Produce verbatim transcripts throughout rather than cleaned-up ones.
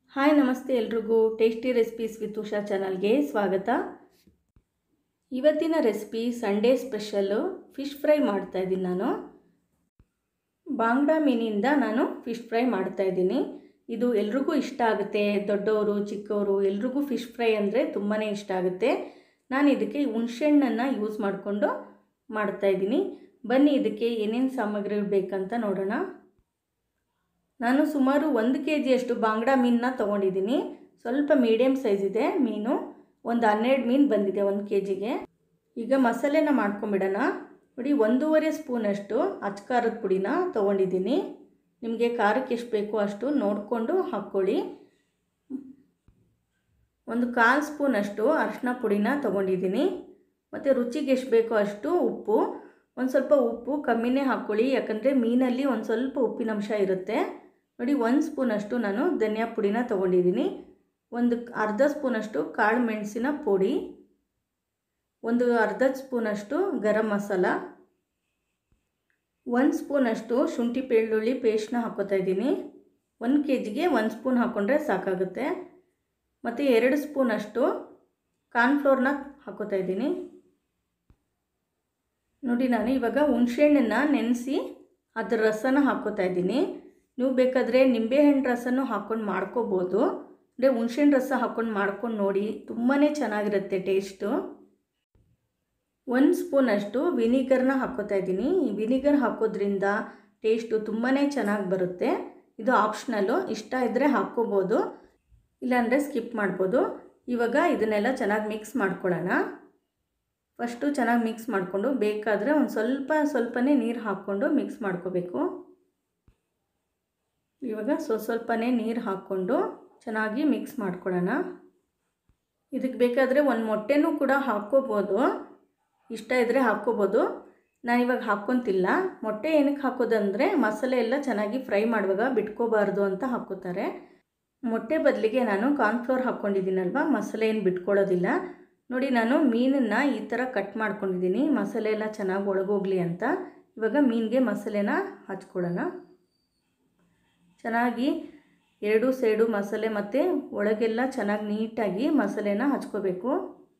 Hi ನಮಸ್ತೆ ಎಲ್ರಿಗೂ tasty recipes with Usha ಚಾನಲ್ಗೆ ಸ್ವಾಗತ. ಇವತ್ತಿನ recipe Sunday special fish fry ಮಾಡ್ತಾ ಇದ್ದೀನಿ. ನಾನು ಬಾಂಗ್ಡಾ ಮೀನಿಂದ ನಾನು ಫಿಶ್ ಫ್ರೈ ಮಾಡ್ತಾ ಇದ್ದೀನಿ. ಇದು ಎಲ್ರಿಗೂ ಇಷ್ಟ ಆಗುತ್ತೆ, ದೊಡ್ಡವರು ಚಿಕ್ಕವರು ಎಲ್ರಿಗೂ ಫಿಶ್ ಫ್ರೈ ಅಂದರೆ ತುಂಬಾ ಇಷ್ಟ ಆಗುತ್ತೆ. ನಾನು ಇದಕ್ಕೆ ಹುಣಸೆಹಣ್ಣನ್ನು ಯೂಸ್ ಮಾಡಿಕೊಂಡು ಮಾಡ್ತಾ ಇದ್ದೀನಿ. ಬನ್ನಿ ಇದಕ್ಕೆ ಏನೇನು ಸಾಮಗ್ರಿಗಳು ಬೇಕಂತ ನೋಡೋಣ. ನಾನು ಸುಮಾರು ಒಂದು ಕೆ ಜಿಯಷ್ಟು ಬಾಂಗ್ಡಾ ಮೀನನ್ನ ತೊಗೊಂಡಿದ್ದೀನಿ. ಸ್ವಲ್ಪ ಮೀಡಿಯಮ್ ಸೈಜ್ ಇದೆ ಮೀನು. ಒಂದು ಹನ್ನೆರಡು ಮೀನು ಬಂದಿದೆ ಒಂದು ಕೆ ಜಿಗೆ. ಈಗ ಮಸಾಲೆನ ಮಾಡ್ಕೊಂಬಿಡೋಣ. ನೋಡಿ, ಒಂದೂವರೆ ಸ್ಪೂನಷ್ಟು ಅಚ್ಕಾರದ ಪುಡಿನ ತೊಗೊಂಡಿದ್ದೀನಿ. ನಿಮಗೆ ಖಾರಕ್ಕೆ ಎಷ್ಟು ಬೇಕೋ ಅಷ್ಟು ನೋಡಿಕೊಂಡು ಹಾಕ್ಕೊಳ್ಳಿ. ಒಂದು ಕಾಲು ಸ್ಪೂನಷ್ಟು ಅರಿಶಿನ ಪುಡಿನ ತೊಗೊಂಡಿದ್ದೀನಿ. ಮತ್ತು ರುಚಿಗೆ ಎಷ್ಟು ಬೇಕೋ ಅಷ್ಟು ಉಪ್ಪು. ಒಂದು ಸ್ವಲ್ಪ ಉಪ್ಪು ಕಮ್ಮಿನೇ ಹಾಕ್ಕೊಳ್ಳಿ, ಯಾಕಂದರೆ ಮೀನಲ್ಲಿ ಒಂದು ಸ್ವಲ್ಪ ಉಪ್ಪಿನಂಶ ಇರುತ್ತೆ. ನೋಡಿ, ಒಂದು ಸ್ಪೂನಷ್ಟು ನಾನು ಧನಿಯಾ ಪುಡಿನ ತೊಗೊಂಡಿದ್ದೀನಿ. ಒಂದು ಅರ್ಧ ಸ್ಪೂನಷ್ಟು ಕಾಳು ಮೆಣಸಿನ ಪುಡಿ, ಒಂದು ಅರ್ಧ ಸ್ಪೂನಷ್ಟು ಗರಂ ಮಸಾಲ, ಒಂದು ಸ್ಪೂನಷ್ಟು ಶುಂಠಿ ಬೆಳ್ಳುಳ್ಳಿ ಪೇಸ್ಟ್ನ ಹಾಕ್ಕೋತಾ ಇದ್ದೀನಿ. ಒಂದು ಕೆ ಜಿಗೆ ಒಂದು ಸ್ಪೂನ್ ಹಾಕ್ಕೊಂಡ್ರೆ ಸಾಕಾಗುತ್ತೆ. ಮತ್ತು ಎರಡು ಸ್ಪೂನಷ್ಟು ಕಾರ್ನ್ಫ್ಲೋರ್ನ ಹಾಕ್ಕೋತಾ ಇದ್ದೀನಿ. ನೋಡಿ, ನಾನು ಇವಾಗ ಹುಣಸೆಹಣ್ಣನ್ನು ನೆನೆಸಿ ಅದರ ರಸನ ಹಾಕ್ಕೋತಾ ಇದ್ದೀನಿ. ನೀವು ಬೇಕಾದರೆ ನಿಂಬೆಹಣ್ಣು ರಸನೂ ಹಾಕ್ಕೊಂಡು ಮಾಡ್ಕೋಬೋದು. ಅಂದರೆ ಹುಣಸೆಹಣ್ಣು ರಸ ಹಾಕ್ಕೊಂಡು ಮಾಡ್ಕೊಂಡು ನೋಡಿ, ತುಂಬಾ ಚೆನ್ನಾಗಿರುತ್ತೆ ಟೇಸ್ಟು. ಒಂದು ಸ್ಪೂನಷ್ಟು ವಿನಿಗರ್ನ ಹಾಕ್ಕೋತಾ ಇದ್ದೀನಿ. ಈ ವಿನಿಗರ್ ಹಾಕೋದ್ರಿಂದ ಟೇಸ್ಟು ತುಂಬಾ ಚೆನ್ನಾಗಿ ಬರುತ್ತೆ. ಇದು ಆಪ್ಷನಲ್ಲು, ಇಷ್ಟ ಇದ್ದರೆ ಹಾಕ್ಕೋಬೋದು, ಇಲ್ಲಾಂದರೆ ಸ್ಕಿಪ್ ಮಾಡ್ಬೋದು. ಇವಾಗ ಇದನ್ನೆಲ್ಲ ಚೆನ್ನಾಗಿ ಮಿಕ್ಸ್ ಮಾಡ್ಕೊಳ್ಳೋಣ. ಫಸ್ಟು ಚೆನ್ನಾಗಿ ಮಿಕ್ಸ್ ಮಾಡಿಕೊಂಡು ಬೇಕಾದರೆ ಒಂದು ಸ್ವಲ್ಪ ಸ್ವಲ್ಪನೇ ನೀರು ಹಾಕ್ಕೊಂಡು ಮಿಕ್ಸ್ ಮಾಡ್ಕೋಬೇಕು. ಇವಾಗ ಸ್ವಲ್ಪ ಸ್ವಲ್ಪನೇ ನೀರು ಹಾಕ್ಕೊಂಡು ಚೆನ್ನಾಗಿ ಮಿಕ್ಸ್ ಮಾಡ್ಕೊಳ್ಳೋಣ. ಇದಕ್ಕೆ ಬೇಕಾದರೆ ಒಂದು ಮೊಟ್ಟೆನೂ ಕೂಡ ಹಾಕ್ಕೋಬೋದು, ಇಷ್ಟ ಇದ್ದರೆ ಹಾಕ್ಕೋಬೋದು. ನಾನಿವಾಗ ಹಾಕ್ಕೊತಿಲ್ಲ. ಮೊಟ್ಟೆ ಏನಕ್ಕೆ ಹಾಕೋದಂದರೆ ಮಸಾಲೆ ಎಲ್ಲ ಚೆನ್ನಾಗಿ ಫ್ರೈ ಮಾಡುವಾಗ ಬಿಟ್ಕೋಬಾರ್ದು ಅಂತ ಹಾಕ್ಕೋತಾರೆ. ಮೊಟ್ಟೆ ಬದಲಿಗೆ ನಾನು ಕಾರ್ನ್ಫ್ಲೋರ್ ಹಾಕ್ಕೊಂಡಿದ್ದೀನಲ್ವ, ಮಸಾಲೆ ಏನು ಬಿಟ್ಕೊಳ್ಳೋದಿಲ್ಲ. ನೋಡಿ, ನಾನು ಮೀನನ್ನು ಈ ಥರ ಕಟ್ ಮಾಡ್ಕೊಂಡಿದ್ದೀನಿ, ಮಸಾಲೆ ಎಲ್ಲ ಚೆನ್ನಾಗಿ ಒಳಗೋಗಲಿ ಅಂತ. ಇವಾಗ ಮೀನಿಗೆ ಮಸಾಲೆನ ಹಚ್ಕೊಳ್ಳೋಣ. ಚೆನ್ನಾಗಿ ಎರಡು ಸೈಡು ಮಸಾಲೆ ಮತ್ತು ಒಳಗೆಲ್ಲ ಚೆನ್ನಾಗಿ ನೀಟಾಗಿ ಮಸಾಲೆನ ಹಚ್ಕೋಬೇಕು.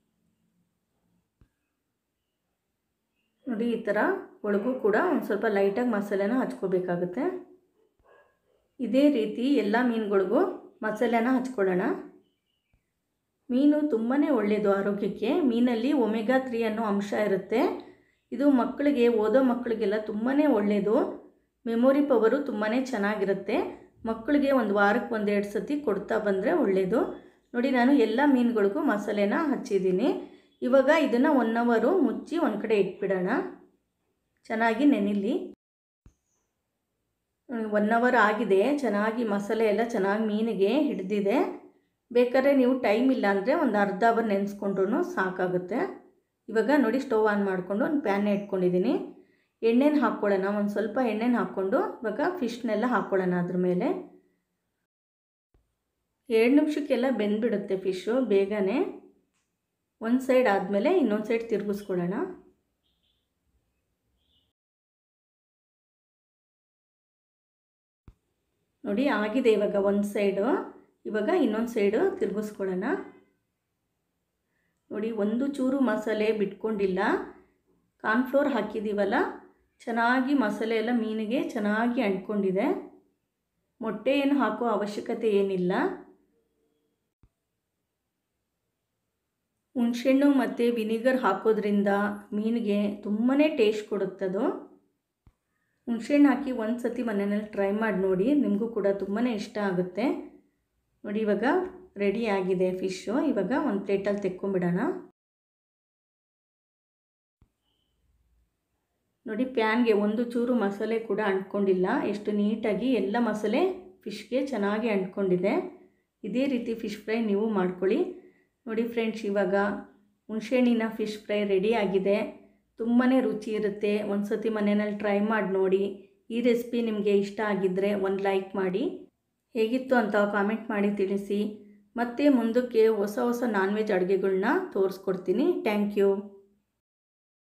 ನೋಡಿ, ಈ ಥರ ಒಳಗೂ ಕೂಡ ಒಂದು ಸ್ವಲ್ಪ ಲೈಟಾಗಿ ಮಸಾಲೆನ ಹಚ್ಕೋಬೇಕಾಗುತ್ತೆ. ಇದೇ ರೀತಿ ಎಲ್ಲ ಮೀನುಗಳಿಗೂ ಮಸಾಲೆನ ಹಚ್ಕೊಳ್ಳೋಣ. ಮೀನು ತುಂಬಾ ಒಳ್ಳೆಯದು ಆರೋಗ್ಯಕ್ಕೆ. ಮೀನಲ್ಲಿ ಒಮೆಗಾ ತ್ರೀ ಅನ್ನೋ ಅಂಶ ಇರುತ್ತೆ. ಇದು ಮಕ್ಕಳಿಗೆ, ಓದೋ ಮಕ್ಕಳಿಗೆಲ್ಲ ತುಂಬಾ ಒಳ್ಳೆಯದು. ಮೆಮೊರಿ ಪವರು ತುಂಬಾ ಚೆನ್ನಾಗಿರುತ್ತೆ. ಮಕ್ಕಳಿಗೆ ಒಂದು ವಾರಕ್ಕೆ ಒಂದೆರಡು ಸತಿ ಕೊಡ್ತಾ ಬಂದರೆ ಒಳ್ಳೆಯದು. ನೋಡಿ, ನಾನು ಎಲ್ಲ ಮೀನುಗಳಿಗೂ ಮಸಾಲೆನ ಹಚ್ಚಿದ್ದೀನಿ. ಇವಾಗ ಇದನ್ನು ಒನ್ ಅವರು ಮುಚ್ಚಿ ಒಂದು ಕಡೆ ಇಟ್ಬಿಡೋಣ, ಚೆನ್ನಾಗಿ ನೆನಿಲಿ. ಒನ್ ಅವರ್ ಆಗಿದೆ, ಚೆನ್ನಾಗಿ ಮಸಾಲೆ ಎಲ್ಲ ಚೆನ್ನಾಗಿ ಮೀನಿಗೆ ಹಿಡಿದಿದೆ. ಬೇಕಾದ್ರೆ ನೀವು ಟೈಮ್ ಇಲ್ಲ ಅಂದರೆ ಒಂದು ಅರ್ಧ ಅವರ್ ನೆನೆಸ್ಕೊಂಡ್ರೂ ಸಾಕಾಗುತ್ತೆ. ಇವಾಗ ನೋಡಿ, ಸ್ಟವ್ ಆನ್ ಮಾಡಿಕೊಂಡು ಒಂದು ಪ್ಯಾನ್ನ ಇಟ್ಕೊಂಡಿದ್ದೀನಿ. ಎಣ್ಣೆನ ಹಾಕ್ಕೊಳ್ಳೋಣ. ಒಂದು ಸ್ವಲ್ಪ ಎಣ್ಣೆನ ಹಾಕ್ಕೊಂಡು ಇವಾಗ ಫಿಶ್ನೆಲ್ಲ ಹಾಕ್ಕೊಳ್ಳೋಣ ಅದ್ರ ಮೇಲೆ. ಎರಡು ನಿಮಿಷಕ್ಕೆಲ್ಲ ಬೆಂದ್ಬಿಡುತ್ತೆ ಫಿಶ್ಶು ಬೇಗನೆ. ಒಂದು ಸೈಡ್ ಆದಮೇಲೆ ಇನ್ನೊಂದು ಸೈಡ್ ತಿರುಗಿಸ್ಕೊಳ್ಳೋಣ. ನೋಡಿ, ಆಗಿದೆ ಇವಾಗ ಒಂದು ಸೈಡು. ಇವಾಗ ಇನ್ನೊಂದು ಸೈಡು ತಿರುಗಿಸ್ಕೊಳ್ಳೋಣ. ನೋಡಿ, ಒಂದು ಚೂರು ಮಸಾಲೆ ಬಿಟ್ಕೊಂಡಿಲ್ಲ. ಕಾರ್ನ್ಫ್ಲೋರ್ ಹಾಕಿದ್ದೀವಲ್ಲ, ಚೆನ್ನಾಗಿ ಮಸಾಲೆ ಎಲ್ಲ ಮೀನಿಗೆ ಚೆನ್ನಾಗಿ ಅಂಟ್ಕೊಂಡಿದೆ. ಮೊಟ್ಟೆ ಏನು ಹಾಕೋ ಅವಶ್ಯಕತೆ ಏನಿಲ್ಲ. ಹುಣಸೆಹಣ್ಣು ಮತ್ತು ವಿನಿಗರ್ ಹಾಕೋದ್ರಿಂದ ಮೀನಿಗೆ ತುಂಬಾ ಟೇಸ್ಟ್ ಕೊಡುತ್ತದು. ಹುಣಸೆಹಣ್ಣು ಹಾಕಿ ಒಂದು ಸತಿ ಮನೆಯಲ್ಲಿ ಟ್ರೈ ಮಾಡಿ ನೋಡಿ, ನಿಮಗೂ ಕೂಡ ತುಂಬಾ ಇಷ್ಟ ಆಗುತ್ತೆ. ನೋಡಿ, ಇವಾಗ ರೆಡಿ ಆಗಿದೆ ಫಿಶ್ಶು. ಇವಾಗ ಒಂದು ಪ್ಲೇಟಲ್ಲಿ ತೆಕ್ಕೊಂಬಿಡೋಣ. ನೋಡಿ, ಪ್ಯಾನ್ಗೆ ಒಂದು ಚೂರು ಮಸಾಲೆ ಕೂಡ ಅಂಟ್ಕೊಂಡಿಲ್ಲ. ಎಷ್ಟು ನೀಟಾಗಿ ಎಲ್ಲ ಮಸಾಲೆ ಫಿಶ್ಗೆ ಚೆನ್ನಾಗಿ ಅಂಟ್ಕೊಂಡಿದೆ. ಇದೇ ರೀತಿ ಫಿಶ್ ಫ್ರೈ ನೀವು ಮಾಡ್ಕೊಳ್ಳಿ. ನೋಡಿ ಫ್ರೆಂಡ್ಸ್, ಇವಾಗ ಹುಣಸೆಹಣ್ಣಿನ ಫಿಶ್ ಫ್ರೈ ರೆಡಿ ಆಗಿದೆ. ತುಂಬಾ ರುಚಿ ಇರುತ್ತೆ. ಒಂದು ಸತಿ ಮನೆಯಲ್ಲಿ ಟ್ರೈ ಮಾಡಿ ನೋಡಿ. ಈ ರೆಸಿಪಿ ನಿಮಗೆ ಇಷ್ಟ ಆಗಿದ್ದರೆ ಒಂದು ಲೈಕ್ ಮಾಡಿ, ಹೇಗಿತ್ತು ಅಂತ ಕಾಮೆಂಟ್ ಮಾಡಿ ತಿಳಿಸಿ. ಮತ್ತು ಮುಂದಕ್ಕೆ ಹೊಸ ಹೊಸ ನಾನ್ ವೆಜ್ ಅಡುಗೆಗಳನ್ನ ತೋರಿಸ್ಕೊಡ್ತೀನಿ. Thank you.